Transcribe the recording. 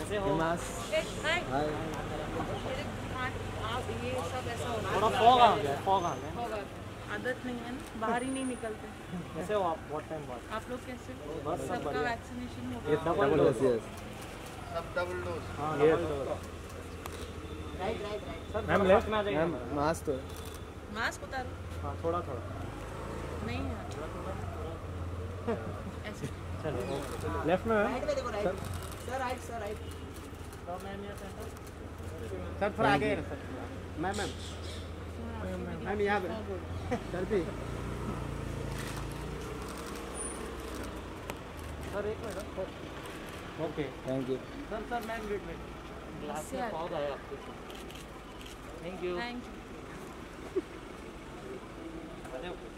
कैसे हो? हाय। आप ये सब ऐसा हो रहा थोड़ा है। फॉग आ गया, फॉग आ गया। होगा। आदत नहीं है ना, बाहर ही नहीं निकलते। कैसे हो आप? बहुत टाइम बाद। आप लोग कैसे? बस सब सबका बढ़िया। वैक्सीनेशन हो ये गया? Double dose. सब डबल डोज। हाँ, ये डबल डोज। सर मैम थोड़ा लेफ्ट पास में आ जाइए मैम हमारा। मास्क तो मास्क उतारो। हाँ, थोड़ा थोड़ा। नहीं है ऐसे। चलो लेफ्ट में मैम। सर थोड़ा आगे सर। मैम यहाँ पे सर भी। सर एक minute. Okay thank you. Sir ma'am wait. Glass में फॉग आया आपके। Thank you. Thank you.